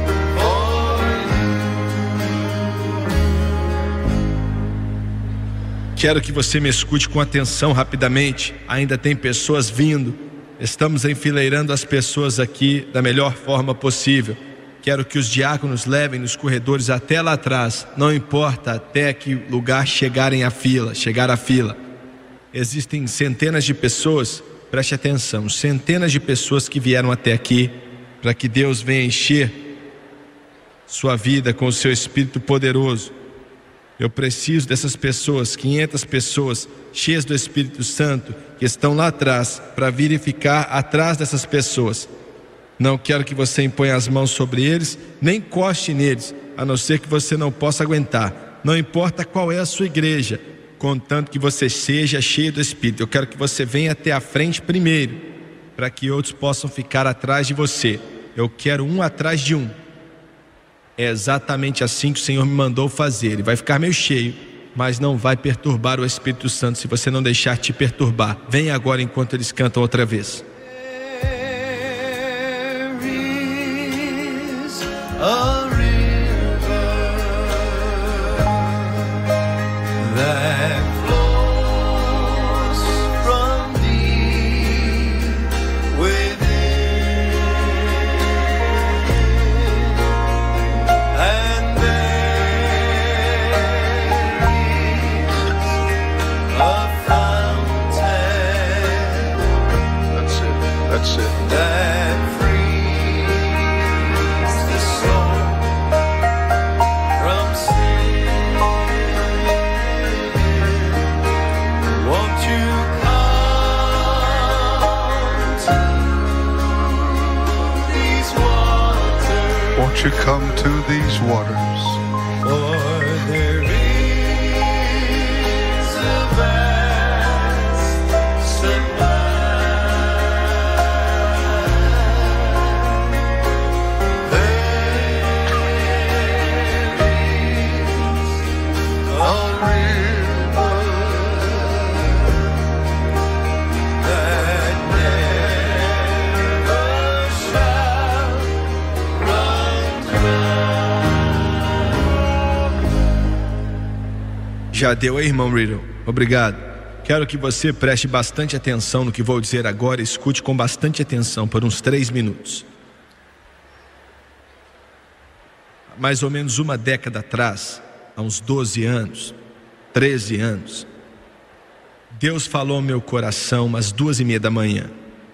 for you. Quero que você me escute com atenção rapidamente. Ainda tem pessoas vindo. Estamos enfileirando as pessoas aqui da melhor forma possível. Quero que os diáconos levem nos corredores até lá atrás. Não importa até que lugar chegar a fila. Existem centenas de pessoas, preste atenção, centenas de pessoas que vieram até aqui para que Deus venha encher sua vida com o seu Espírito poderoso. Eu preciso dessas pessoas, 500 pessoas cheias do Espírito Santo, que estão lá atrás, para vir e ficar atrás dessas pessoas. Não quero que você imponha as mãos sobre eles, nem encoste neles, a não ser que você não possa aguentar. Não importa qual é a sua igreja, contanto que você seja cheio do Espírito. Eu quero que você venha até a frente primeiro, para que outros possam ficar atrás de você. Eu quero um atrás de um. É exatamente assim que o Senhor me mandou fazer. Ele vai ficar meio cheio, mas não vai perturbar o Espírito Santo se você não deixar te perturbar. Venha agora enquanto eles cantam outra vez. There is a river that flows from deep within, and there is a fountain. That's it. That frees the soul from sin. Won't you come to these waters? Won't you come to these waters? For there is a vast supply. Já deu aí, irmão Riddle? Obrigado. Quero que você preste bastante atenção no que vou dizer agora. Escute com bastante atenção por uns 3 minutos. Mais ou menos uma década atrás, há uns 12 anos, 13 anos, Deus falou ao meu coração umas 2:30 da manhã,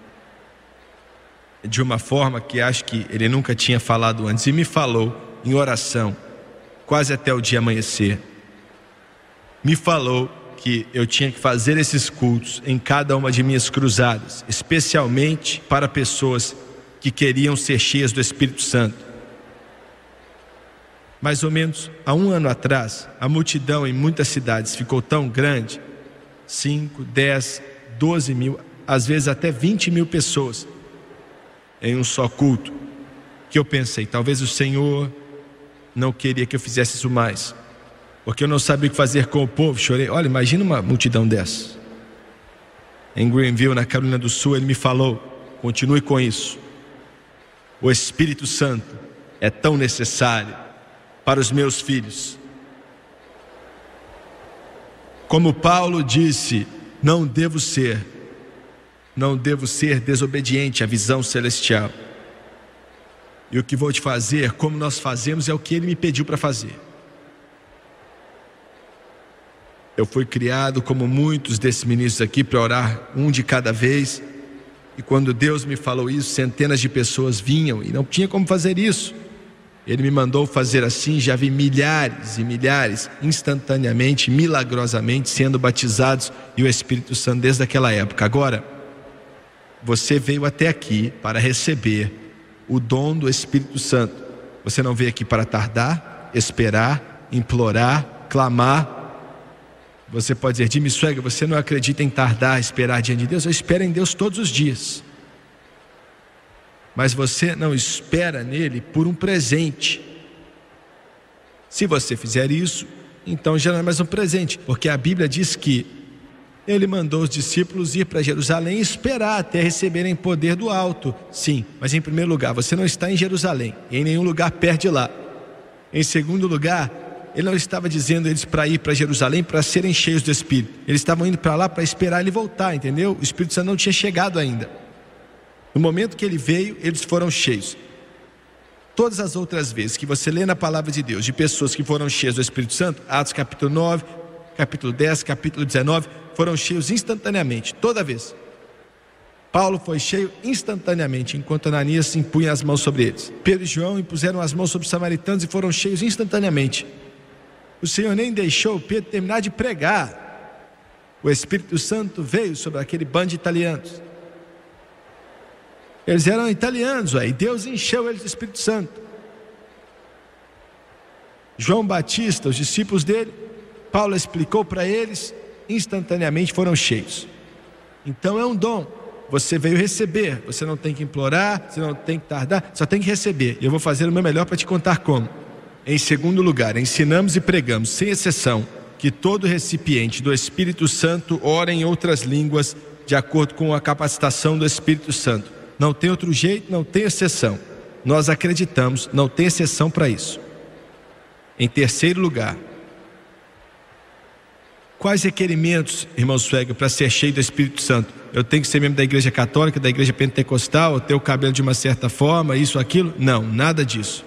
de uma forma que acho que Ele nunca tinha falado antes, e me falou em oração, quase até o dia amanhecer. Me falou que eu tinha que fazer esses cultos em cada uma de minhas cruzadas, especialmente para pessoas que queriam ser cheias do Espírito Santo. Mais ou menos há 1 ano atrás, a multidão em muitas cidades ficou tão grande, 5, 10, 12 mil, às vezes até 20 mil pessoas em um só culto, que eu pensei, talvez o Senhor não queria que eu fizesse isso mais, porque eu não sabia o que fazer com o povo. Chorei. Olha, imagina uma multidão dessa. Em Greenville, na Carolina do Sul, ele me falou, continue com isso. O Espírito Santo é tão necessário para os meus filhos. Como Paulo disse, não devo ser desobediente à visão celestial. E o que vou te fazer, como nós fazemos, é o que ele me pediu para fazer. Eu fui criado, como muitos desses ministros aqui, para orar um de cada vez. E quando Deus me falou isso, centenas de pessoas vinham e não tinha como fazer isso. Ele me mandou fazer assim, já vi milhares e milhares, instantaneamente, milagrosamente, sendo batizados e o Espírito Santo desde aquela época. Agora, você veio até aqui para receber o dom do Espírito Santo. Você não veio aqui para tardar, esperar, implorar, clamar. Você pode dizer: Jimmy Swaggart, você não acredita em tardar, esperar diante de Deus? Eu espero em Deus todos os dias. Mas você não espera nele por um presente. Se você fizer isso, então já não é mais um presente, porque a Bíblia diz que ele mandou os discípulos ir para Jerusalém e esperar até receberem poder do alto. Sim, mas em primeiro lugar, você não está em Jerusalém, em nenhum lugar perto de lá. Em segundo lugar, ele não estava dizendo eles para ir para Jerusalém para serem cheios do Espírito. Eles estavam indo para lá para esperar ele voltar, entendeu? O Espírito Santo não tinha chegado ainda. No momento que ele veio, eles foram cheios. Todas as outras vezes que você lê na palavra de Deus de pessoas que foram cheias do Espírito Santo, Atos capítulo 9, capítulo 10, capítulo 19, foram cheios instantaneamente, toda vez. Paulo foi cheio instantaneamente, enquanto Ananias impunha as mãos sobre eles. Pedro e João impuseram as mãos sobre os samaritanos e foram cheios instantaneamente. O Senhor nem deixou Pedro terminar de pregar. O Espírito Santo veio sobre aquele bando de italianos. Eles eram italianos, e Deus encheu eles do Espírito Santo. João Batista, os discípulos dele, Paulo explicou para eles, instantaneamente foram cheios. Então é um dom, você veio receber, você não tem que implorar, você não tem que tardar, só tem que receber. E eu vou fazer o meu melhor para te contar como. Em segundo lugar, ensinamos e pregamos, sem exceção, que todo recipiente do Espírito Santo ora em outras línguas, de acordo com a capacitação do Espírito Santo. Não tem outro jeito, não tem exceção. Nós acreditamos, não tem exceção para isso. Em terceiro lugar, quais requerimentos, irmão Swaggart, para ser cheio do Espírito Santo? Eu tenho que ser membro da igreja católica, da igreja pentecostal, ter o cabelo de uma certa forma, isso, aquilo? Não, nada disso.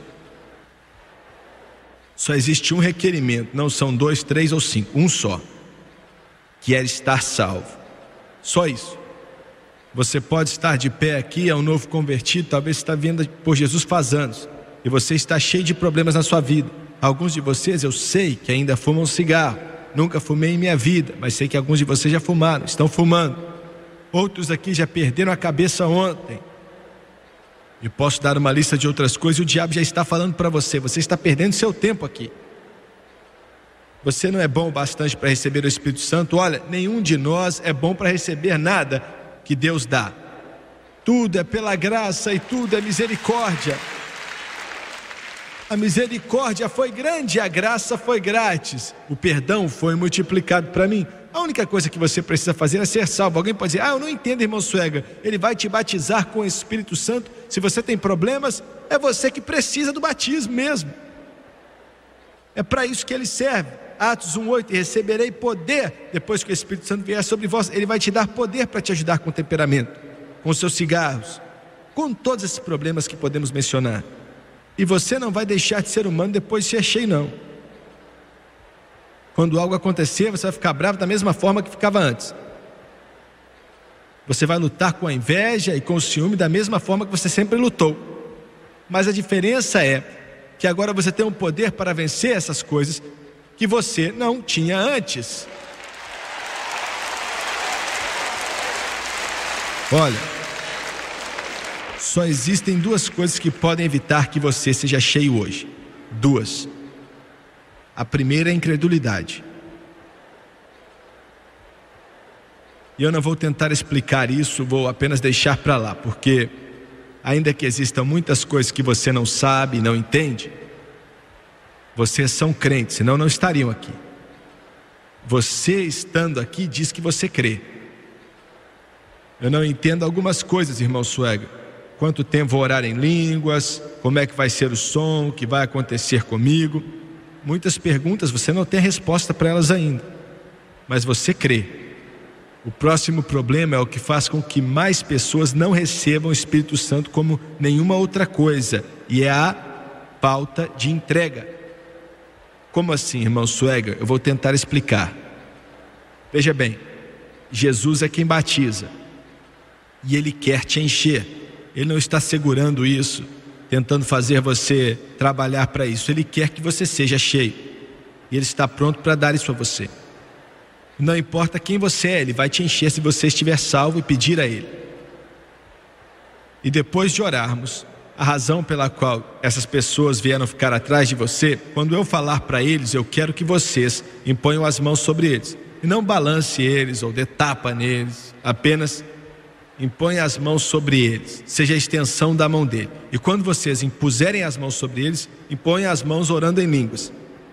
Só existe um requerimento, não são 2, 3 ou 5, um só, que é estar salvo. Só isso. Você pode estar de pé aqui, é um novo convertido, talvez você está vindo por Jesus faz anos, e você está cheio de problemas na sua vida. Alguns de vocês eu sei que ainda fumam cigarro. Nunca fumei em minha vida, mas sei que alguns de vocês já fumaram, estão fumando. Outros aqui já perderam a cabeça ontem. E posso dar uma lista de outras coisas, e o diabo já está falando para você: você está perdendo seu tempo aqui. Você não é bom o bastante para receber o Espírito Santo. Olha, nenhum de nós é bom para receber nada que Deus dá. Tudo é pela graça e tudo é misericórdia. A misericórdia foi grande, a graça foi grátis, o perdão foi multiplicado para mim. A única coisa que você precisa fazer é ser salvo. Alguém pode dizer: eu não entendo, irmão Swaggart, ele vai te batizar com o Espírito Santo. Se você tem problemas, é você que precisa do batismo mesmo. É para isso que ele serve. Atos 1:8, e receberei poder depois que o Espírito Santo vier sobre vós. Ele vai te dar poder para te ajudar com o temperamento, com os seus cigarros, com todos esses problemas que podemos mencionar. E você não vai deixar de ser humano depois de ser cheio, não. Quando algo acontecer, você vai ficar bravo da mesma forma que ficava antes. Você vai lutar com a inveja e com o ciúme da mesma forma que você sempre lutou. Mas a diferença é que agora você tem um poder para vencer essas coisas que você não tinha antes. Olha, só existem duas coisas que podem evitar que você seja cheio hoje. Duas. A primeira é a incredulidade. E eu não vou tentar explicar isso, vou apenas deixar para lá, porque ainda que existam muitas coisas que você não sabe, não entende, vocês são crentes, senão não estariam aqui. Você estando aqui diz que você crê. Eu não entendo algumas coisas, irmão Swaggart. Quanto tempo vou orar em línguas? Como é que vai ser o som? O que vai acontecer comigo? Muitas perguntas, você não tem resposta para elas ainda. Mas você crê. O próximo problema é o que faz com que mais pessoas não recebam o Espírito Santo como nenhuma outra coisa. E é a falta de entrega. Como assim, irmão Swaggart? Eu vou tentar explicar. Veja bem, Jesus é quem batiza. E Ele quer te encher. Ele não está segurando isso, tentando fazer você trabalhar para isso. Ele quer que você seja cheio. E Ele está pronto para dar isso a você. Não importa quem você é, Ele vai te encher se você estiver salvo e pedir a Ele. E depois de orarmos, a razão pela qual essas pessoas vieram ficar atrás de você, quando eu falar para eles, eu quero que vocês imponham as mãos sobre eles. E não balance eles ou dê tapa neles, apenas impõe as mãos sobre eles, seja a extensão da mão dele. E quando vocês impuserem as mãos sobre eles, imponham as mãos orando em línguas.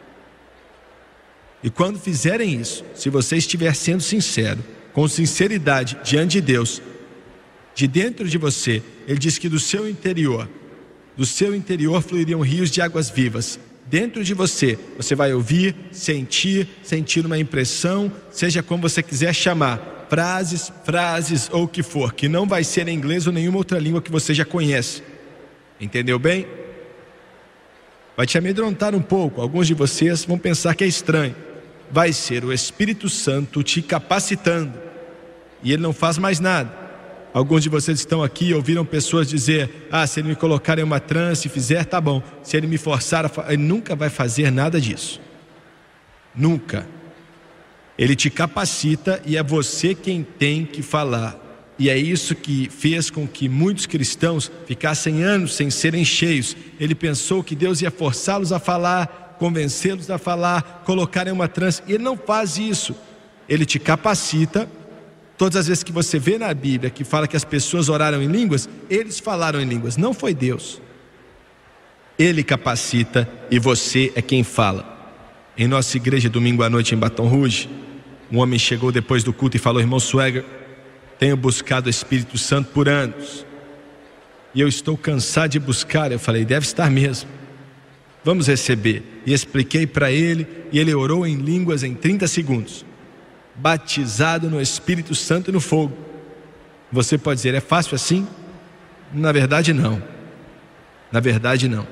E quando fizerem isso, se você estiver sendo sincero, com sinceridade diante de Deus, de dentro de você, Ele diz que do seu interior fluiriam rios de águas vivas. Dentro de você, você vai ouvir, sentir uma impressão, seja como você quiser chamar, frases ou o que for, que não vai ser em inglês ou nenhuma outra língua que você já conhece. Entendeu bem? Vai te amedrontar um pouco, alguns de vocês vão pensar que é estranho. Vai ser o Espírito Santo te capacitando, e Ele não faz mais nada. Alguns de vocês estão aqui e ouviram pessoas dizer: se Ele me colocar em uma transe e fizer, tá bom. Se Ele me forçar Ele nunca vai fazer nada disso. Nunca. Ele te capacita e é você quem tem que falar. E é isso que fez com que muitos cristãos ficassem anos sem serem cheios. Ele pensou que Deus ia forçá-los a falar, convencê-los a falar, colocar em uma transe. E Ele não faz isso. Ele te capacita. Todas as vezes que você vê na Bíblia que fala que as pessoas oraram em línguas, eles falaram em línguas, não foi Deus. Ele capacita e você é quem fala. Em nossa igreja, domingo à noite em Baton Rouge, um homem chegou depois do culto e falou: irmão Swagger, tenho buscado o Espírito Santo por anos e eu estou cansado de buscar. Eu falei: deve estar mesmo, vamos receber. E expliquei para ele, e ele orou em línguas em 30 segundos. Batizado no Espírito Santo e no fogo. Você pode dizer: é fácil assim? Na verdade não. Na verdade não.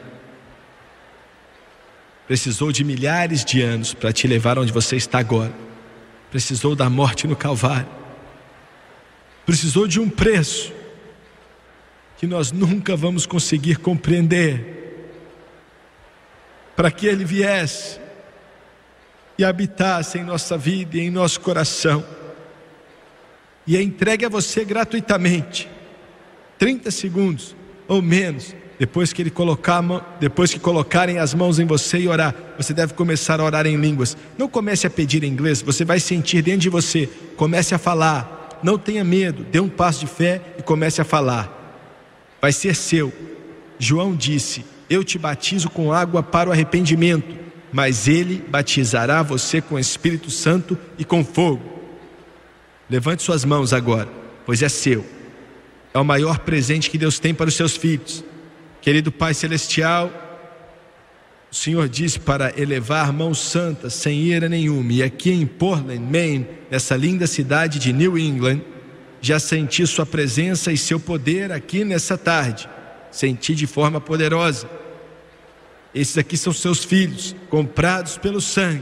Precisou de milhares de anos para te levar onde você está agora. Precisou da morte no Calvário. Precisou de um preço que nós nunca vamos conseguir compreender, para que Ele viesse e habitasse em nossa vida e em nosso coração, e é entregue a você gratuitamente. 30 segundos ou menos depois que colocarem as mãos em você e orar, você deve começar a orar em línguas. Não comece a pedir em inglês, você vai sentir dentro de você. Comece a falar, não tenha medo, dê um passo de fé e comece a falar. Vai ser seu. João disse: eu te batizo com água para o arrependimento, mas Ele batizará você com o Espírito Santo e com fogo. Levante suas mãos agora, pois é seu. É o maior presente que Deus tem para os seus filhos. Querido Pai Celestial, o Senhor disse para elevar mãos santas sem ira nenhuma. E aqui em Portland, Maine, nessa linda cidade de New England, já senti sua presença e seu poder aqui nessa tarde. Senti de forma poderosa. Esses aqui são seus filhos, comprados pelo sangue,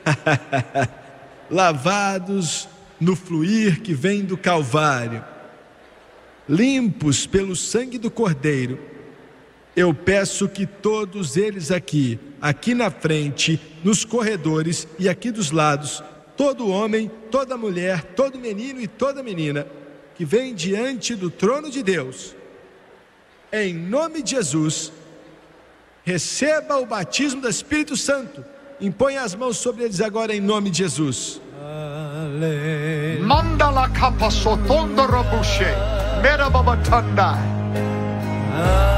lavados no fluir que vem do Calvário, limpos pelo sangue do Cordeiro. Eu peço que todos eles aqui na frente, nos corredores e aqui dos lados, todo homem, toda mulher, todo menino e toda menina que vem diante do trono de Deus, em nome de Jesus, receba o batismo do Espírito Santo. Impõe as mãos sobre eles agora em nome de Jesus. Mandala kapasotondo robushe, merababatanda.